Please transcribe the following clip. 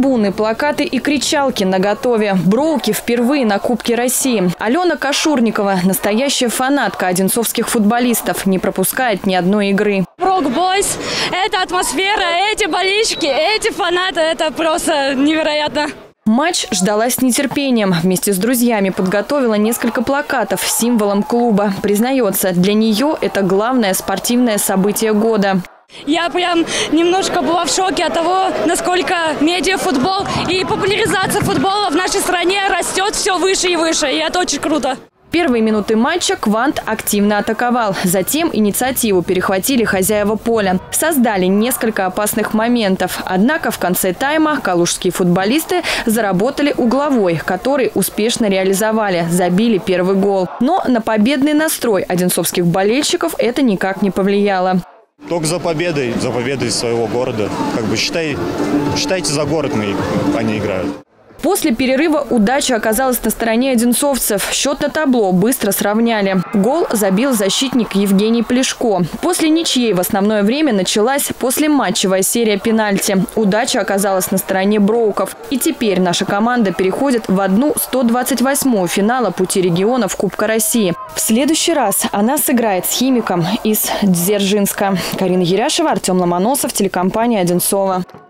трибуны, плакаты и кричалки наготове. Броуки впервые на Кубке России. Алена Кашурникова, настоящая фанатка одинцовских футболистов, не пропускает ни одной игры. Броук Бойс, это атмосфера, эти болельщики, эти фанаты, это просто невероятно. Матч ждала с нетерпением. Вместе с друзьями подготовила несколько плакатов с символом клуба. Признается, для нее это главное спортивное событие года. Я прям немножко была в шоке от того, насколько медиафутбол и популяризация футбола в нашей стране растет все выше и выше. И это очень круто. Первые минуты матча Квант активно атаковал. Затем инициативу перехватили хозяева поля. Создали несколько опасных моментов. Однако в конце тайма калужские футболисты заработали угловой, который успешно реализовали. Забили первый гол. Но на победный настрой одинцовских болельщиков это никак не повлияло. Только за победой своего города. Считайте, за город они играют. После перерыва удача оказалась на стороне одинцовцев. Счет на табло быстро сравняли. Гол забил защитник Евгений Плешко. После ничьей в основное время началась послематчевая серия пенальти. Удача оказалась на стороне броуков. И теперь наша команда переходит в 1/128 финала пути регионов Кубка России. В следующий раз она сыграет с «Химиком» из Дзержинска. Карина Еряшева, Артем Ломоносов, телекомпания «Одинцова».